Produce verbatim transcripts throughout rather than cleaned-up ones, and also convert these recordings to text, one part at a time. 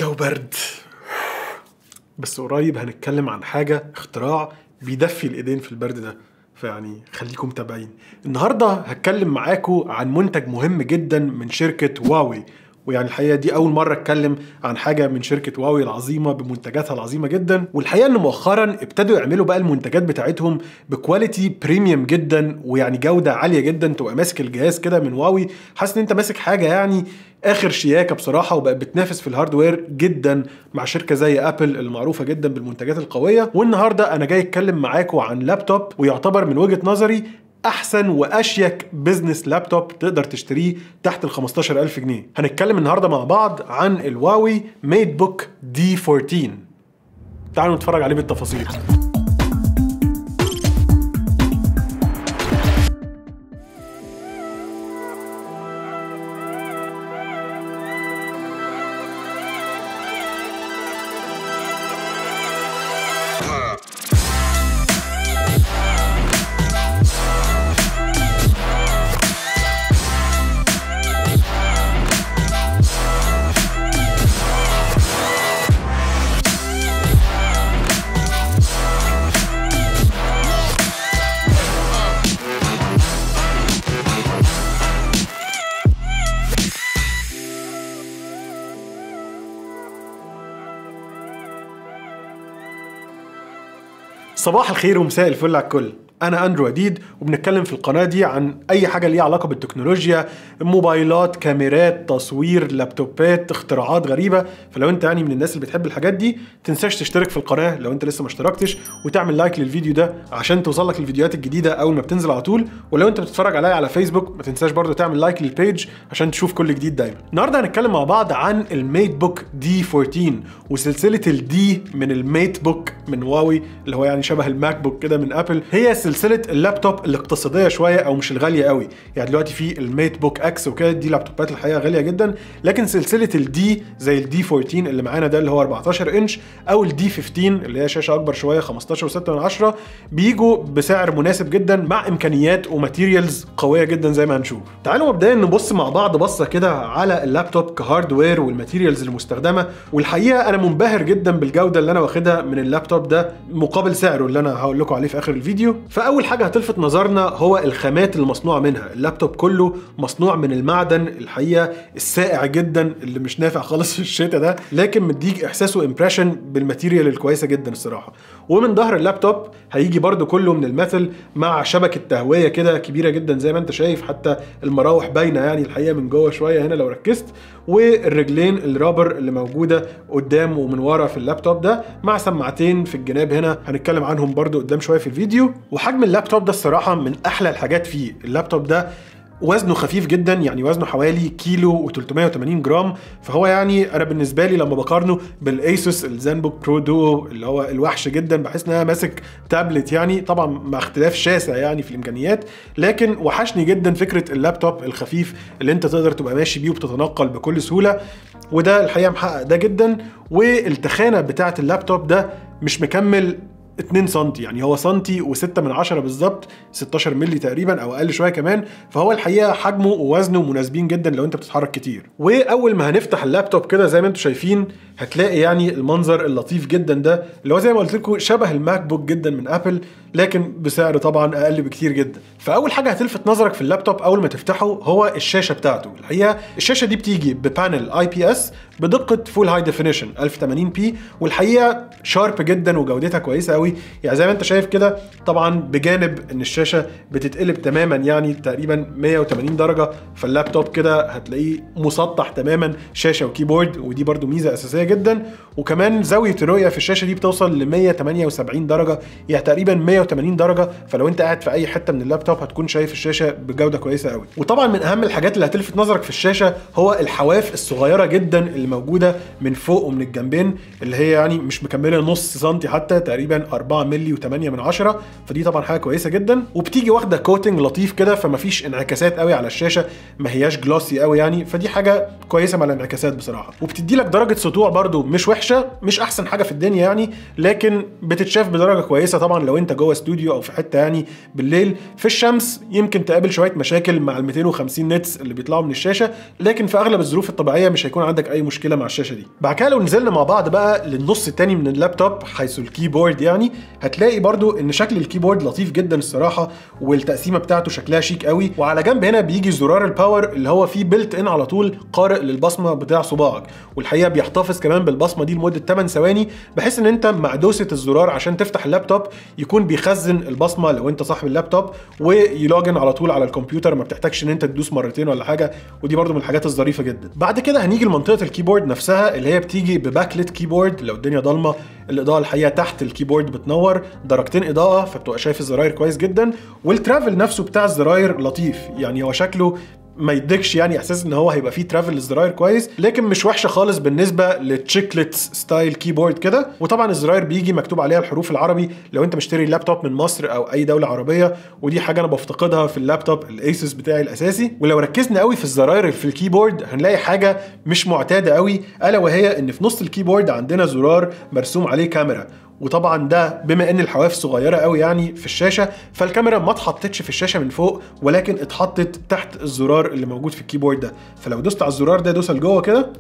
جو برد، بس قريب هنتكلم عن حاجة اختراع بيدفي الايدين في البرد ده، فيعني خليكم متابعين. النهاردة هتكلم معاكم عن منتج مهم جدا من شركة هواوي، ويعني الحقيقة دي أول مرة أتكلم عن حاجة من شركة هواوي العظيمة بمنتجاتها العظيمة جدا. والحقيقة إن مؤخرا ابتدوا يعملوا بقى المنتجات بتاعتهم بكواليتي بريميوم جدا، ويعني جودة عالية جدا. تبقى ماسك الجهاز كده من هواوي حاسس إن أنت ماسك حاجة يعني آخر شياكة بصراحة، وبقت بتنافس في الهاردوير جدا مع شركة زي أبل المعروفة جدا بالمنتجات القوية. والنهاردة أنا جاي أتكلم معاكم عن لابتوب ويعتبر من وجهة نظري احسن واشيك بزنس لابتوب تقدر تشتريه تحت ال خمستاشر ألف جنيه. هنتكلم النهارده مع بعض عن الهواوي ميت بوك دي أربعتاشر. تعالوا نتفرج عليه بالتفاصيل. صباح الخير ومساء الفل على الكل. أنا أندرو وديد، وبنتكلم في القناة دي عن أي حاجة ليها علاقة بالتكنولوجيا، موبايلات، كاميرات، تصوير، لابتوبات، اختراعات غريبة. فلو أنت يعني من الناس اللي بتحب الحاجات دي تنساش تشترك في القناة لو أنت لسه ما اشتركتش، وتعمل لايك للفيديو ده عشان توصلك الفيديوهات الجديدة أول ما بتنزل على طول. ولو أنت بتتفرج عليا على فيسبوك ما تنساش برضو تعمل لايك للبيج عشان تشوف كل جديد دايما. النهارده هنتكلم مع بعض عن الميت بوك دي أربعتاشر وسلسلة الدي من الميت بوك من هواوي، اللي هو يعني شبه الماك بوك كده من أبل. هي سلسلة اللابتوب الاقتصاديه شويه او مش الغاليه قوي. يعني دلوقتي في الميت بوك اكس وكده، دي لابتوبات الحقيقه غاليه جدا، لكن سلسله الدي زي الدي أربعتاشر اللي معانا ده اللي هو أربعتاشر انش، او الدي خمستاشر اللي هي شاشه اكبر شويه خمستاشر وستة من عشرة، بيجوا بسعر مناسب جدا مع امكانيات وماتيريالز قويه جدا زي ما هنشوف. تعالوا مبدئيا نبص مع بعض بصه كده على اللابتوب كهاردوير والماتيريالز المستخدمه. والحقيقه انا منبهر جدا بالجوده اللي انا واخدها من اللابتوب ده مقابل سعره اللي انا هقول لكم عليه في اخر الفيديو. فاول حاجه هتلفت نظرنا هو الخامات المصنوعه منها. اللابتوب كله مصنوع من المعدن الحقيقه السائع جدا اللي مش نافع خالص في الشتاء ده، لكن مديك احساس وامبريشن بالماتيريال الكويسه جدا الصراحه. ومن ظهر اللابتوب هيجي برده كله من الميتال مع شبكه تهويه كده كبيره جدا زي ما انت شايف، حتى المراوح باينه يعني الحقيقه من جوه شويه هنا لو ركزت. والرجلين الرابر اللي موجوده قدام ومن ورا في اللابتوب ده، مع سماعتين في الجناب هنا هنتكلم عنهم برده قدام شويه في الفيديو. وحجم اللابتوب ده الصراحه من احلى الحاجات فيه. اللابتوب ده وزنه خفيف جدا، يعني وزنه حوالي كيلو وتلتمية وتمانين جرام، فهو يعني انا بالنسبه لي لما بقارنه بالايسوس الزين بوك برو دو اللي هو الوحش جدا، بحس ان انا ماسك تابلت يعني، طبعا مع اختلاف شاسع يعني في الامكانيات، لكن وحشني جدا فكره اللابتوب الخفيف اللي انت تقدر تبقى ماشي بيه وبتتنقل بكل سهوله، وده الحقيقه محقق ده جدا. والتخانه بتاعه اللابتوب ده مش مكمل اتنين سنتي، يعني هو سنتي وستة من عشرة بالظبط، ستاشر مللي تقريبا او اقل شويه كمان. فهو الحقيقه حجمه ووزنه مناسبين جدا لو انت بتتحرك كتير. واول ما هنفتح اللابتوب كده زي ما انتم شايفين هتلاقي يعني المنظر اللطيف جدا ده اللي هو زي ما قلت لكم شبه الماك بوك جدا من ابل، لكن بسعر طبعا اقل بكتير جدا. فاول حاجه هتلفت نظرك في اللابتوب اول ما تفتحه هو الشاشه بتاعته. الحقيقه الشاشه دي بتيجي ببانل اي بي اس بدقه فول هاي ديفينيشن ألف وتمانين بي، والحقيقه شارب جدا وجودتها كويسه قوي. يعني زي ما انت شايف كده، طبعا بجانب ان الشاشه بتتقلب تماما يعني تقريبا مية وتمانين درجه، فاللابتوب كده هتلاقيه مسطح تماما شاشه وكيبورد، ودي برده ميزه اساسيه جدا. وكمان زاويه الرؤيه في الشاشه دي بتوصل ل مية وتمانية وسبعين درجه، يعني تقريبا مية وتمانين درجه، فلو انت قاعد في اي حته من اللابتوب هتكون شايف الشاشه بجوده كويسه قوي. وطبعا من اهم الحاجات اللي هتلفت نظرك في الشاشه هو الحواف الصغيره جدا اللي موجوده من فوق ومن الجنبين، اللي هي يعني مش مكمله نص سنتي حتى، تقريبا أربعة مللي وتمانية من عشرة، فدي طبعا حاجه كويسه جدا. وبتيجي واخده كوتنج لطيف كده، فمفيش انعكاسات قوي على الشاشه، ما هياش جلاسي قوي يعني، فدي حاجه كويسه مع الانعكاسات بصراحه. وبتدي لك درجه سطوع برده مش وحشه، مش احسن حاجه في الدنيا يعني، لكن بتتشاف بدرجه كويسه طبعا لو انت جوه جوه استوديو او في حته يعني بالليل في الشمس يمكن تقابل شويه مشاكل مع ال مئتين وخمسين نتس اللي بيطلعوا من الشاشه، لكن في اغلب الظروف الطبيعيه مش هيكون عندك اي مشكله مع الشاشه دي. بعد كده لو نزلنا مع بعض بقى للنص التاني من اللابتوب حيث الكيبورد، يعني هتلاقي برضو ان شكل الكيبورد لطيف جدا الصراحه، والتقسيمه بتاعته شكلها شيك قوي. وعلى جنب هنا بيجي زرار الباور اللي هو فيه بيلت ان على طول قارئ للبصمه بتاع صباعك، والحقيقه بيحتفظ كمان بالبصمه دي لمده ثمانية ثواني، بحيث ان انت مع دوسه الزرار عشان تفتح اللابتوب يكون بيخزن البصمه لو انت صاحب اللابتوب، ويلوجن على طول على الكمبيوتر، ما بتحتاجش ان انت تدوس مرتين ولا حاجه، ودي برضو من الحاجات الظريفه جدا. بعد كده هنيجي لمنطقه الكيبورد نفسها اللي هي بتيجي بباكلت كيبورد. لو الدنيا ضلمه الاضاءه الحقيقه تحت الكيبورد بتنور درجتين اضاءه، فبتبقى شايف الزراير كويس جدا. والترافل نفسه بتاع الزراير لطيف، يعني هو شكله ما يديكش يعني احساس ان هو هيبقى فيه ترافل للزراير كويس، لكن مش وحشه خالص بالنسبه للتشيكلت ستايل كيبورد كده. وطبعا الزراير بيجي مكتوب عليها الحروف العربي لو انت مشتري لابتوب من مصر او اي دوله عربيه، ودي حاجه انا بفتقدها في اللابتوب الايسوس بتاعي الاساسي. ولو ركزنا قوي في الزراير في الكيبورد هنلاقي حاجه مش معتاده قوي، الا وهي ان في نص الكيبورد عندنا زرار مرسوم عليه كاميرا. وطبعا ده بما ان الحواف صغيره قوي يعني في الشاشه، فالكاميرا ما اتحطتش في الشاشه من فوق، ولكن اتحطت تحت الزرار اللي موجود في الكيبورد ده. فلو دوست على الزرار ده دوسه لجوه كده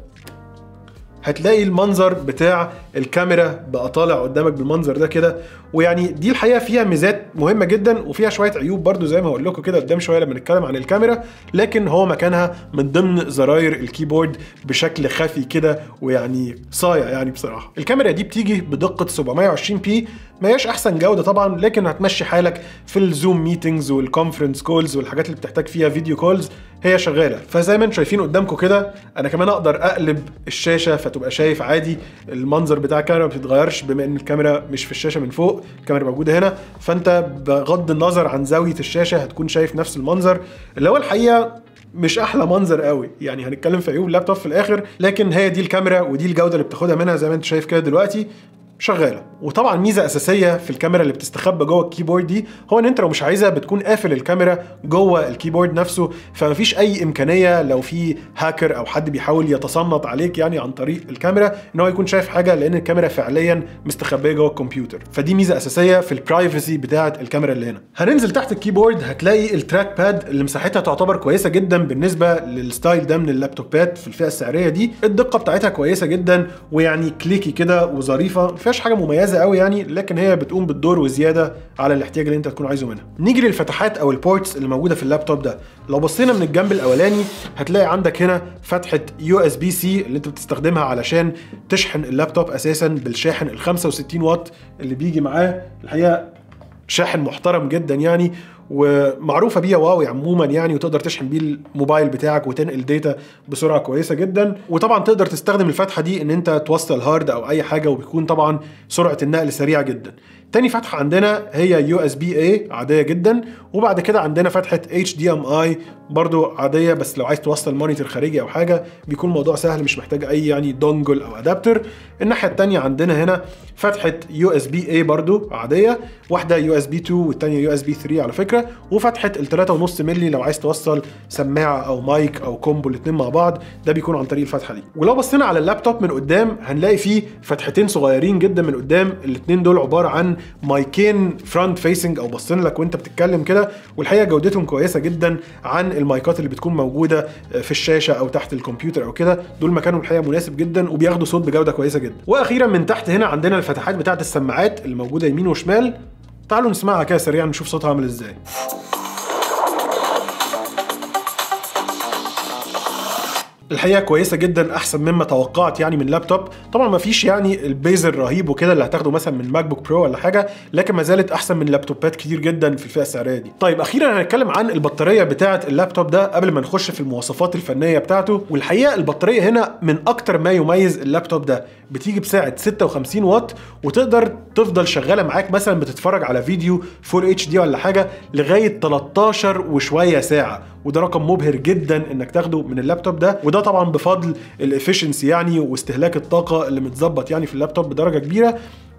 هتلاقي المنظر بتاع الكاميرا بقى طالع قدامك بالمنظر ده كده. ويعني دي الحقيقه فيها ميزات مهمه جدا، وفيها شويه عيوب برضو زي ما هقول لكم كده قدام شويه لما نتكلم عن الكاميرا، لكن هو مكانها من ضمن زراير الكيبورد بشكل خفي كده ويعني صايع يعني بصراحه. الكاميرا دي بتيجي بدقه سبعمية وعشرين بي، ما هياش احسن جوده طبعا، لكن هتمشي حالك في الزوم ميتينجز والكونفرنس كولز والحاجات اللي بتحتاج فيها فيديو كولز، هي شغاله. فزي ما انتم شايفين قدامكم كده انا كمان اقدر اقلب الشاشه فتبقى شايف عادي المنظر بتاع الكاميرا ما بتتغيرش، بما ان الكاميرا مش في الشاشه من فوق، الكاميرا موجوده هنا، فانت بغض النظر عن زاويه الشاشه هتكون شايف نفس المنظر، اللي هو الحقيقه مش احلى منظر قوي يعني. هنتكلم في عيوب اللابتوب في الاخر، لكن هي دي الكاميرا ودي الجوده اللي بتاخدها منها زي ما انت شايف كده دلوقتي شغاله. وطبعا ميزه اساسيه في الكاميرا اللي بتستخبى جوه الكيبورد دي هو ان انت لو مش عايزها بتكون قافل الكاميرا جوه الكيبورد نفسه، فمفيش اي امكانيه لو في هاكر او حد بيحاول يتصنت عليك يعني عن طريق الكاميرا ان هو يكون شايف حاجه، لان الكاميرا فعليا مستخبيه جوه الكمبيوتر. فدي ميزه اساسيه في البرايفسي بتاعه الكاميرا اللي هنا. هننزل تحت الكيبورد هتلاقي التراك باد اللي مساحتها تعتبر كويسه جدا بالنسبه للستايل ده من اللابتوبات في الفئه السعريه دي. الدقه بتاعتها كويسه جدا ويعني كليكي كده وظريفه، مفيهاش حاجه مميزه قوي يعني، لكن هي بتقوم بالدور وزياده على الاحتياج اللي انت تكون عايزه منها. نيجي للفتحات او البورتس اللي موجوده في اللابتوب ده. لو بصينا من الجنب الاولاني هتلاقي عندك هنا فتحه يو اس بي سي اللي انت بتستخدمها علشان تشحن اللابتوب اساسا بالشاحن ال خمسة وستين واط اللي بيجي معاه. الحقيقه شاحن محترم جدا يعني، ومعروفه بيه واوي عموما يعني، وتقدر تشحن بيه الموبايل بتاعك وتنقل داتا بسرعه كويسه جدا. وطبعا تقدر تستخدم الفتحه دي ان انت توصل هارد او اي حاجه، وبيكون طبعا سرعه النقل سريعه جدا. تاني فتحه عندنا هي يو اس بي اي عاديه جدا، وبعد كده عندنا فتحه اتش دي ام اي برضو عاديه، بس لو عايز توصل مونيتور خارجي او حاجه بيكون الموضوع سهل، مش محتاج اي يعني دونجل او ادابتر. الناحيه الثانيه عندنا هنا فتحه يو اس بي اي برضو عاديه، واحده يو اس بي اتنين والثانيه يو اس بي تلاتة على فكره، وفتحه ال ثلاثة ونص مللي لو عايز توصل سماعه او مايك او كومبو الاثنين مع بعض، ده بيكون عن طريق الفتحه دي. ولو بصينا على اللابتوب من قدام هنلاقي فيه فتحتين صغيرين جدا من قدام، الاثنين دول عباره عن مايكين فرونت فيسنج او باصين لك وانت بتتكلم كده، والحقيقه جودتهم كويسه جدا عن المايكات اللي بتكون موجوده في الشاشه او تحت الكمبيوتر او كده. دول مكانهم الحقيقه مناسب جدا وبياخدوا صوت بجوده كويسه جدا. واخيرا من تحت هنا عندنا الفتحات بتاعه السماعات اللي موجوده يمين وشمال، تعالوا نسمعها كده سريعا نشوف صوتها عامل ازاي. الحقيقه كويسه جدا، احسن مما توقعت يعني من لابتوب. طبعا ما فيش يعني البيز الرهيب وكده اللي هتاخده مثلا من ماك بوك برو ولا حاجه، لكن ما زالت احسن من لابتوبات كتير جدا في الفئه السعريه دي. طيب اخيرا هنتكلم عن البطاريه بتاعه اللابتوب ده قبل ما نخش في المواصفات الفنيه بتاعته. والحقيقه البطاريه هنا من اكتر ما يميز اللابتوب ده، بتيجي بسعه ستة وخمسين واط، وتقدر تفضل شغاله معاك مثلا بتتفرج على فيديو فول اتش دي ولا حاجه لغايه تلتاشر وشويه ساعه، وده رقم مبهر جدا انك تاخده من اللابتوب ده. وده طبعا بفضل الافشنسي يعني واستهلاك الطاقه اللي متظبط يعني في اللابتوب بدرجه كبيره.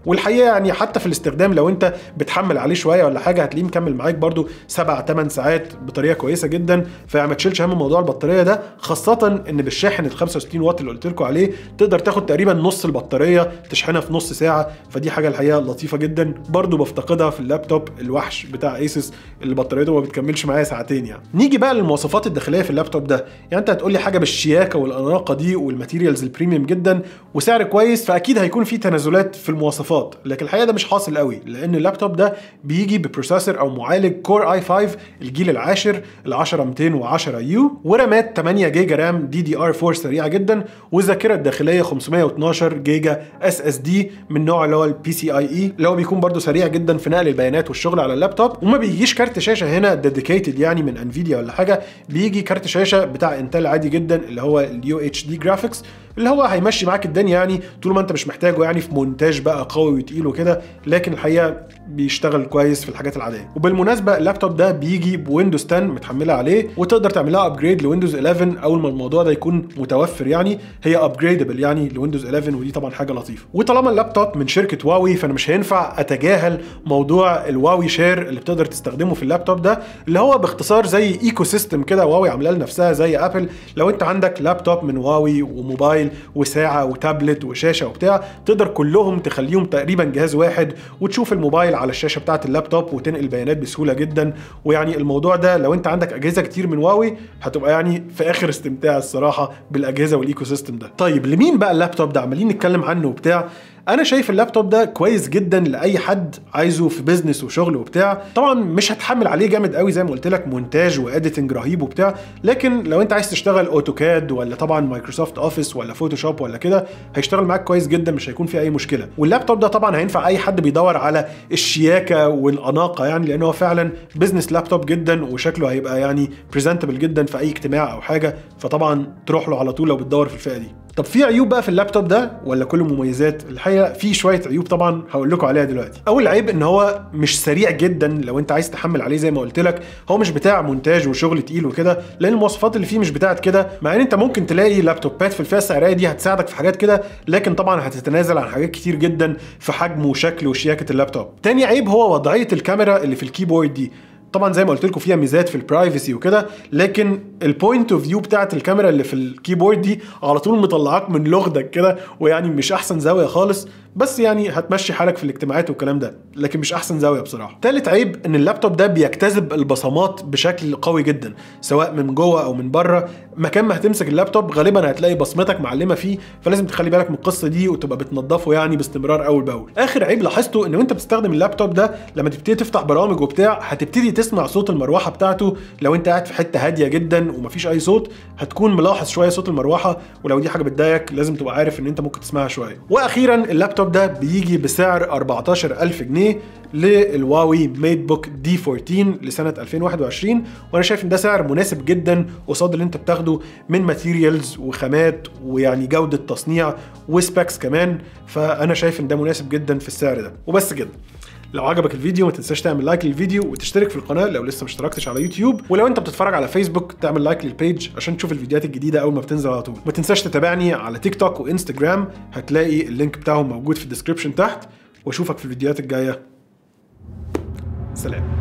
والحقيقه يعني حتى في الاستخدام لو انت بتحمل عليه شويه ولا حاجه هتلاقيه مكمل معاك برده سبعة تمن ساعات بطريقه كويسه جدا. فما تشيلش هم موضوع البطاريه ده، خاصه ان بالشاحن ال خمسة وستين واط اللي قلت لكم عليه تقدر تاخد تقريبا نص البطاريه تشحنها في نص ساعه، فدي حاجه الحقيقه لطيفه جدا. برده بفتقدها في اللابتوب الوحش بتاع ايسوس اللي بطاريته ما بتكملش معايا ساعتين يعني. نيجي بقى للمواصفات الداخليه في اللابتوب ده، يعني انت هتقول لي حاجه بالشياكه والاناقه دي والماتيريالز البريميوم جدا وسعر كويس، فاكيد هيكون في تنازلات في المواصفات، لكن الحقيقه ده مش حاصل قوي، لان اللابتوب ده بيجي ببروسيسور او معالج كور اي خمسة الجيل العاشر ال عشرة مئتين وعشرة يو، ورامات ثمانية جيجا رام دي دي ار أربعة سريعه جدا، والذاكره الداخليه خمسمية واتناشر جيجا اس اس دي من نوع اللي هو البي سي اي اي اللي هو بيكون برده سريع جدا في نقل البيانات والشغل على اللابتوب. وما بيجيش كارت شاشه هنا ديديكيتد يعني من انفيديا ولا حاجه، بيجي كارت شاشه بتاع انتل عادي جدا اللي هو اليو اتش دي جرافيكس اللي هو هيمشي معاك الدنيا يعني طول ما انت مش محتاجه يعني في مونتاج بقى قوي وتقيل وكده، لكن الحقيقه بيشتغل كويس في الحاجات العاديه. وبالمناسبه اللابتوب ده بيجي بويندوز عشرة متحمله عليه، وتقدر تعملها ابجريد لويندوز إحداشر اول ما الموضوع ده يكون متوفر، يعني هي ابجريدبل يعني لويندوز إحداشر، ودي طبعا حاجه لطيفه. وطالما اللابتوب من شركه واوي فانا مش هينفع اتجاهل موضوع الواوي شير اللي بتقدر تستخدمه في اللابتوب ده، اللي هو باختصار زي ايكو سيستم كده واوي عامله لنفسها زي ابل. لو انت عندك لابتوب من واوي وموبايل وساعه وتابلت وشاشه وبتاع، تقدر كلهم تخليهم تقريبا جهاز واحد وتشوف الموبايل على الشاشه بتاعه اللابتوب وتنقل بيانات بسهوله جدا. ويعني الموضوع ده لو انت عندك اجهزه كتير من واوي هتبقى يعني في اخر استمتاع الصراحه بالاجهزه والايكو سيستم ده. طيب لمين بقى اللابتوب ده؟ عمالين نتكلم عنه وبتاع. انا شايف اللابتوب ده كويس جدا لاي حد عايزه في بيزنس وشغل وبتاع. طبعا مش هتحمل عليه جامد قوي زي ما قلت لك مونتاج واديتنج رهيب وبتاع، لكن لو انت عايز تشتغل اوتوكاد ولا طبعا مايكروسوفت اوفيس ولا فوتوشوب ولا كده هيشتغل معاك كويس جدا، مش هيكون فيه اي مشكله. واللابتوب ده طبعا هينفع اي حد بيدور على الشياكه والاناقه يعني، لانه هو فعلا بيزنس لابتوب جدا وشكله هيبقى يعني بريزنتبل جدا في اي اجتماع او حاجه، فطبعا تروح له على طول لو بتدور في الفئه دي. طب في عيوب بقى في اللابتوب ده ولا كله مميزات؟ الحقيقه في شويه عيوب طبعا هقول لكم عليها دلوقتي. اول عيب ان هو مش سريع جدا لو انت عايز تحمل عليه، زي ما قلت لك هو مش بتاع مونتاج وشغل تقيل وكده، لان المواصفات اللي فيه مش بتاعت كده. مع ان انت ممكن تلاقي لابتوبات في الفئه السعريه دي هتساعدك في حاجات كده، لكن طبعا هتتنازل عن حاجات كتير جدا في حجم وشكل وشياكه اللابتوب. تاني عيب هو وضعيه الكاميرا اللي في الكيبورد دي. طبعا زي ما قلت لكم فيها ميزات في البرايفسي وكده، لكن البوينت اوف فيو بتاعت الكاميرا اللي في الكيبورد دي على طول مطلعاك من لغدك كده، ويعني مش احسن زاويه خالص، بس يعني هتمشي حالك في الاجتماعات والكلام ده، لكن مش احسن زاويه بصراحه. ثالث عيب ان اللابتوب ده بيجتذب البصمات بشكل قوي جدا، سواء من جوه او من بره. مكان ما هتمسك اللابتوب غالبا هتلاقي بصمتك معلمه فيه، فلازم تخلي بالك من القصه دي وتبقى بتنضفه يعني باستمرار اول باول. اخر عيب لاحظته ان وانت بتستخدم اللابتوب ده لما تبتدي تفتح برامج وبتاع هتبتدي تسمع صوت المروحه بتاعته. لو انت قاعد في حته هاديه جدا ومفيش اي صوت هتكون ملاحظ شويه صوت المروحه، ولو دي حاجه بتضايقك لازم تبقى عارف ان انت ممكن تسمعها شويه. واخيرا اللابتوب ده بيجي بسعر أربعتاشر ألف جنيه للواوي ميت بوك دي أربعتاشر لسنه ألفين وواحد وعشرين، وانا شايف ان ده سعر مناسب جدا قصاد اللي انت بتاخده من ماتيريالز وخامات ويعني جوده تصنيع وسبيكس كمان، فانا شايف ان ده مناسب جدا في السعر ده. وبس كده. لو عجبك الفيديو ما تنساش تعمل لايك للفيديو وتشترك في القناه لو لسه ما اشتركتش على يوتيوب، ولو انت بتتفرج على فيسبوك تعمل لايك للبيج عشان تشوف الفيديوهات الجديده اول ما بتنزل على طول. ما تنساش تتابعني على تيك توك وانستجرام، هتلاقي اللينك بتاعهم موجود في الديسكربشن تحت، واشوفك في الفيديوهات الجايه. سلام.